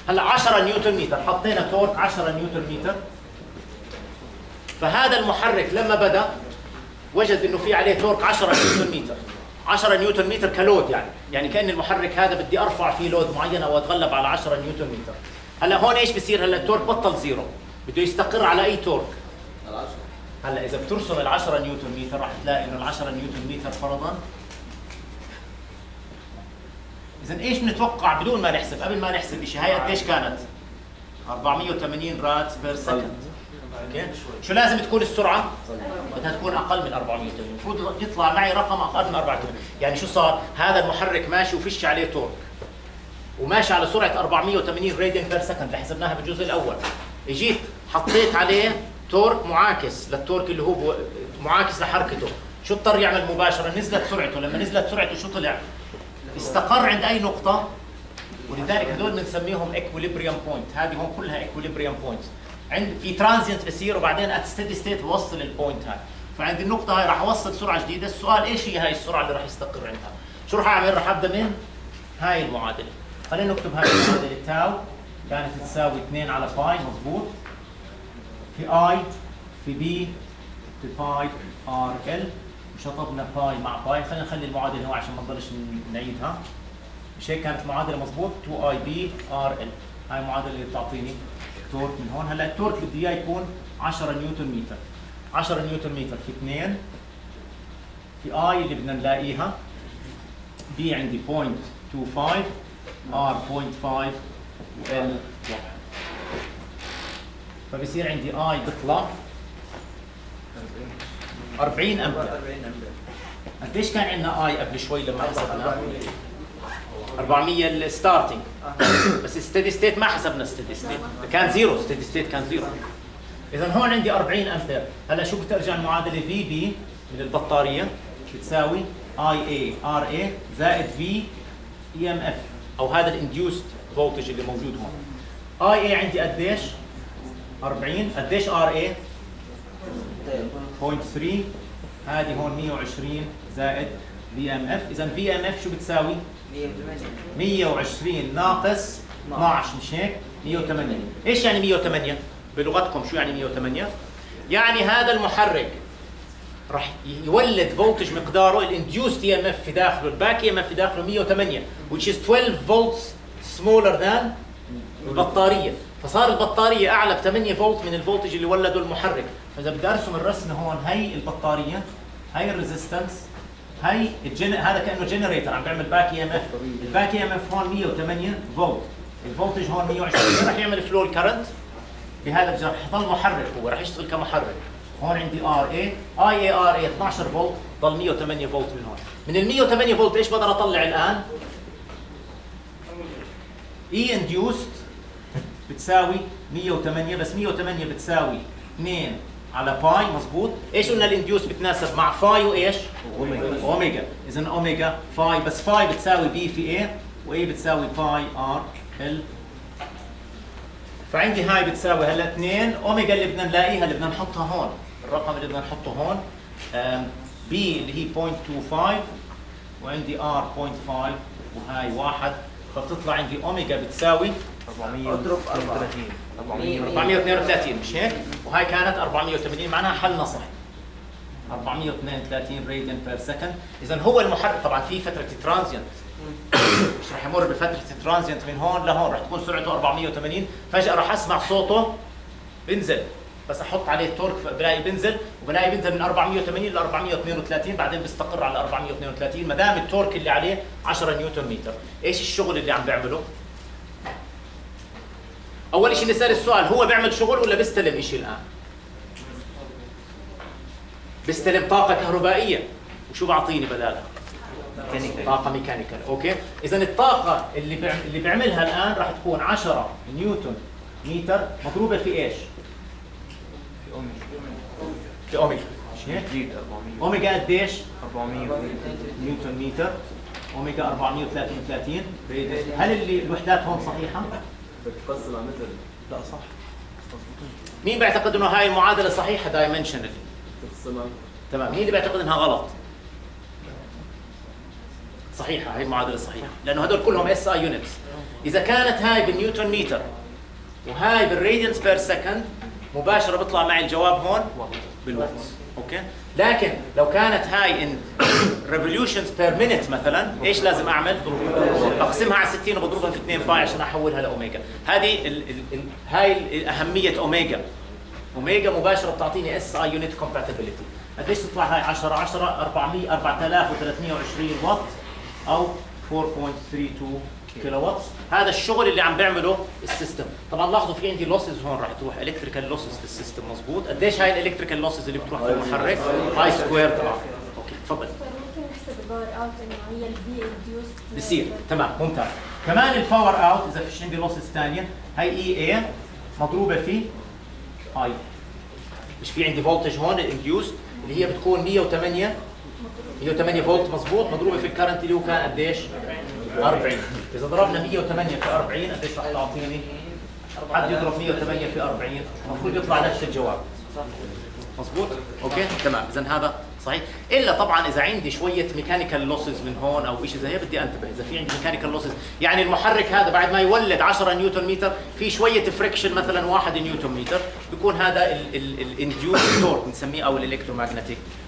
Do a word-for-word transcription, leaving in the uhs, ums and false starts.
هلا عشرة نيوتن متر، حطينا تورك عشرة نيوتن متر. فهذا المحرك لما بدا وجد انه في عليه تورك عشرة نيوتن متر. عشرة نيوتن متر كلود، يعني يعني كان المحرك هذا بدي ارفع فيه لود معين او اتغلب على عشرة نيوتن متر. هلا هون ايش بصير؟ هلا التورك بطل زيرو، بده يستقر على اي تورك؟ هلا اذا بترسم ال عشرة نيوتن متر راح تلاقي انه ال عشرة نيوتن متر فرضا. اذا ايش بنتوقع بدون ما نحسب، قبل ما نحسب شيء، هي قديش كانت؟ أربعمئة وثمانين رات بير سكند. اوكي، شو لازم تكون السرعه؟ بدها تكون اقل من أربعمئة وثمانين، المفروض يطلع معي رقم اقل من أربعمئة وثمانين. يعني شو صار؟ هذا المحرك ماشي وفيش عليه تورك وماشي على سرعه أربعمئة وثمانين راديان بير سكند اللي حسبناها بالجزء الاول. اجيت حطيت عليه تورك معاكس للتورك اللي هو معاكس لحركته، شو اضطر يعمل مباشره؟ نزلت سرعته، لما نزلت سرعته شو طلع؟ استقر عند اي نقطه، ولذلك هذول بنسميهم اكويليبريم بوينت. هذه هون كلها اكويليبريم بوينتس. عند في ترانزينت بصير وبعدين ات ستيدي ستيت بوصل البوينت هاي. فعند النقطه هاي راح اوصل سرعه جديده. السؤال ايش هي هاي السرعه اللي راح يستقر عندها؟ شو راح اعمل؟ راح ابدا من هاي المعادله. خلينا نكتب هاي المعادله. تاو كانت تساوي اثنين على باي، مضبوط، في اي في بي في باي ار ال، وشطبنا باي مع باي. خلينا نخلي المعادله هو عشان ما نضلش نعيدها. مش هيك كانت المعادله مضبوط؟ اثنين اي بي ار ال. هاي المعادله اللي بتعطيني تورك من هون. هلا التورك بدي اياه يكون عشرة نيوتن متر. عشرة نيوتن متر في اثنين في اي اللي بدنا نلاقيها، بي عندي صفر فاصلة اثنين خمسة، ار صفر فاصلة خمسة، وال واحد. فبصير عندي اي بيطلع أربعين امبير. قديش كان عندنا اي قبل شوي لما حسبنا؟ أربعمئة الستارتنج، بس ستيدي ستيت ما حسبنا ستيدي ستيت، كان زيرو، ستيدي ستيت كان زيرو. اذا هون عندي أربعين امبير. هلا شو بترجع المعادله؟ في بي من البطاريه بتساوي اي اي ار اي زائد في اي ام اف، او هذا الانديوست فولتج اللي موجود هون. اي اي عندي قديش؟ أربعين. قديش ار اي؟ صفر فاصلة ثلاثة. هذه هون مئة وعشرين زائد في ام اف. اذا في ام اف شو بتساوي؟ مئة وعشرين ناقص اثنعش، مش هيك؟ مئة وثمانية. ايش يعني مئة وثمانية بلغتكم؟ شو يعني مئة وثمانية؟ يعني هذا المحرك راح يولد فولتج مقداره الانديوست اي ام اف في داخله، الباك اي ام اف في داخله مئة وثمانية، which is اثناشر فولتس smaller than البطاريه. فصار البطاريه اعلى ب ثمانية فولت من الفولتج اللي ولده المحرك. فاذا بدي ارسم الرسمه هون، هي البطاريه، هي الريزيستنس، هي الجن... هذا كانه جنريتر عم بيعمل باك اي ام اف. الباك اي ام اف هون مئة وثمانية فولت، الفولتج هون مئة وعشرين. راح يعمل فلو الكرنت بهذا الجرح، يضل محرك، هو راح يشتغل كمحرك. هون عندي ار اي اي اي ار اي اثنعش فولت، ضل مئة وثمانية فولت من هون. من ال مئة وثمانية فولت ايش بقدر اطلع الان؟ اي انديوست بتساوي مئة وثمانية، بس مئة وثمانية بتساوي اثنين على باي، مضبوط. ايش قلنا الانديوس بتناسب مع فاي وايش؟ اوميجا. اوميجا، اذا اوميجا فاي، بس فاي بتساوي بي في اي، واي بتساوي باي ار ال. فعندي هاي بتساوي هلا اثنين اوميجا اللي بدنا نلاقيها، اللي بدنا نحطها هون، الرقم اللي بدنا نحطه هون بي اللي هي صفر فاصلة اثنين خمسة، وعندي ار صفر فاصلة خمسة، وهاي واحد. فبتطلع عندي اوميجا بتساوي أربعمئة وثلاثين. أربعمئة واثنين وثلاثين، مش هيك؟ وهي كانت أربعمئة وثمانين، معناها حلنا صح. أربعمئة واثنين وثلاثين راديان بير سكند. اذا هو المحرك طبعا في فتره ترانزيانت، مش رح يمر بفتره ترانزيانت من هون لهون، رح تكون سرعته أربعمئة وثمانين. فجاه رح اسمع صوته بنزل، بس احط عليه التورك بلاقي بنزل، وبلاقي بنزل من أربعمئة وثمانين ل أربعمئة واثنين وثلاثين، بعدين بيستقر على أربعمئة واثنين وثلاثين ما دام التورك اللي عليه عشرة نيوتن متر. ايش الشغل اللي عم بيعمله؟ اول شيء نسال السؤال، هو بيعمل شغل ولا بيستلم شيء الان؟ بيستلم طاقه كهربائيه، وشو بعطيني بدالها؟ ميكانيكال. طاقه ميكانيكال. اوكي، اذا الطاقه اللي بيعمل اللي بيعملها الان راح تكون عشرة نيوتن متر مضروبه في ايش؟ في اوميجا. في اوميجا، مش هيك؟ اوميجا قديش؟ أربعمئة نيوتن متر. اوميجا أربعمئة وثلاثين وثلاثين. هل اللي الوحدات هون صحيحه؟ بتقسم على متر. لا صح. مين بيعتقد انه هاي المعادله صحيحه دايمنشنال؟ تقسم. تمام. مين اللي بيعتقد انها غلط؟ صحيحه، هي المعادله الصحيحه، لانه هدول كلهم اس اي يونتس. اذا كانت هاي بالنيوتن متر وهاي بالراديانس بير سكند مباشره بيطلع معي الجواب هون بالواتس. اوكي، لكن لو كانت هاي ان ريفوليوشنز بير مينت مثلا، ايش لازم اعمل؟ اقسمها على ستين وبضربها في اثنين باي عشان احولها لاوميجا. هذه ال ال ال هاي اهميه اوميجا. اوميجا مباشره بتعطيني اس اي يونت كومباتيبلتي. قديش تطلع هاي؟ عشرة عشرة أربعمية أربعة آلاف وثلاثمية وعشرين واط او أربعة فاصلة اثنين اثنين كيلو وات. هذا الشغل اللي عم بيعمله السيستم. طبعا لاحظوا في عندي لوسز هون، راح تروح الكتريكال لوسز في السيستم. مظبوط. قديش هاي الالكتريكال لوسز اللي بتروح في المحرك؟ اي سكويرد ار. اوكي تفضل. ممكن نحسب الباور اوت انه هي الفي انديوست بصير تمام ممتاز. كمان الباور اوت اذا فيش عندي لوسز ثانيه، هاي اي اي مضروبه في اي. مش في عندي فولتج هون الانديوست اللي هي بتكون مية وثمانية مية وثمانية فولت مضبوط، مضروبه في الكرنت اللي هو كان قديش؟ أربعين. اذا ضربنا مية وثمانية في أربعين قديش راح تعطيني؟ حد يضرب مية وثمانية في أربعين المفروض يطلع نفس الجواب. مظبوط؟ اوكي تمام. اذا هذا صحيح، الا طبعا اذا عندي شويه ميكانيكال لوسز من هون او شيء زي هيك بدي انتبه. اذا في عندي ميكانيكال لوسز، يعني المحرك هذا بعد ما يولد عشرة نيوتن متر في شويه فريكشن مثلا واحد نيوتن متر، بيكون هذا الانديوس تورك بنسميه او الالكترومagnetic